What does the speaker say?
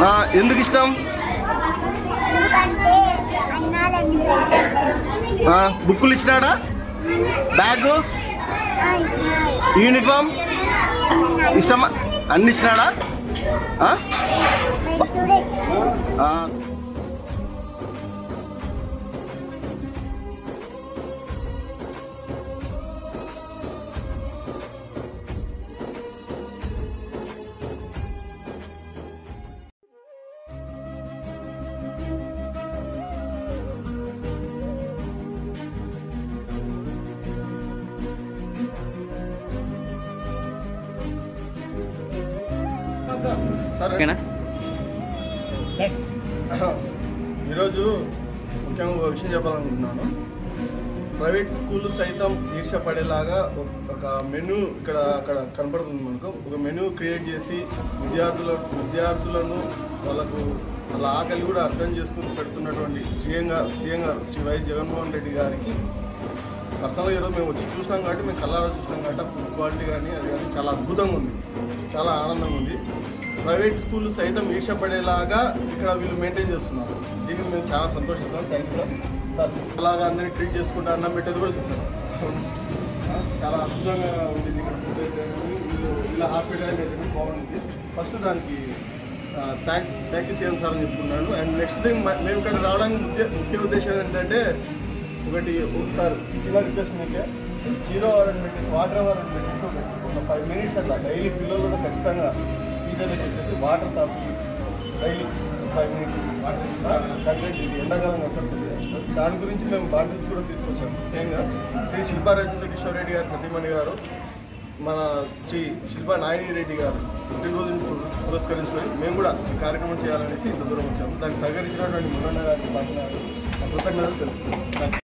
ఎందుకు ఇష్టం? బుక్కులు ఇచ్చినాడా? బ్యాగు, యూనిఫామ్ ఇష్టమా? అన్ని ఇచ్చినాడా? ఈరోజు ముఖ్యంగా ఒక విషయం చెప్పాలనుకుంటున్నాను. ప్రైవేట్ స్కూల్ సైతం ఈర్ష్యపడేలాగా ఒక మెనూ అక్కడ కనపడుతుంది మనకు. ఒక మెనూ క్రియేట్ చేసి విద్యార్థులను వాళ్ళకు వాళ్ళ ఆకలి కూడా అర్థం చేసుకుని పెడుతున్నటువంటి సీఎం గారు శ్రీ వైఎస్ జగన్మోహన్ రెడ్డి గారికి పర్సనల్గా ఈరోజు మేము వచ్చి చూసినాం కాబట్టి, మేము కళ్ళారా చూసినాం కాబట్టి ఫుడ్ క్వాలిటీ కానీ అది కానీ చాలా అద్భుతంగా ఉంది, చాలా ఆనందంగా ఉంది. ప్రైవేట్ స్కూల్ సైతం ఈర్ష్యపడేలాగా ఇక్కడ వీళ్ళు మెయింటైన్ చేస్తున్నారు. దీనికి మేము చాలా సంతోషిస్తాం. Thank you sir. అలాగా అందరినీ ట్రీట్ చేసుకుంటూ అన్నం పెట్టేది కూడా చూసారు. చాలా అద్భుతంగా ఉంది ఇక్కడ ఫుడ్ అయితే. వీళ్ళ హాస్పిటాలిటీ అయితే బాగుంది. ఫస్ట్ దానికి థ్యాంక్ యూ సీఎం సార్ అని చెప్పుకున్నాను. అండ్ నెక్స్ట్ థింగ్, మేము ఇక్కడ రావడానికి ముఖ్య ఉద్దేశం ఏంటంటే ఒకసారి చిన్న రిక్వెస్ట్ మీకే, 0 అవర్ అని పెట్టేసి వాటర్ అవర్ అని పెట్టేసి ఒక 5 minutes అట్లా డైలీ పిల్లలు కూడా ఖచ్చితంగా టీచర్ని చెప్పేసి వాటర్ తాపి డైలీ 5 minutes వాటర్ కంటెంట్. ఇది ఎండాకాలం అసలు దాని గురించి మేము బాటిల్స్ కూడా తీసుకొచ్చాము. ముఖ్యంగా శ్రీ శిల్పా రాజేంద్ర కిషోర్ రెడ్డి గారు సతీమణి గారు, మన శ్రీ శిల్పా నాయని రెడ్డి గారు పుట్టినరోజుని పురస్కరించుకొని మేము కూడా ఈ కార్యక్రమం చేయాలనేసి ఇంత దూరం వచ్చాము. దానికి సహకరించినటువంటి మురన్న గారికి కృతజ్ఞతలు తెలుపుతున్నాను.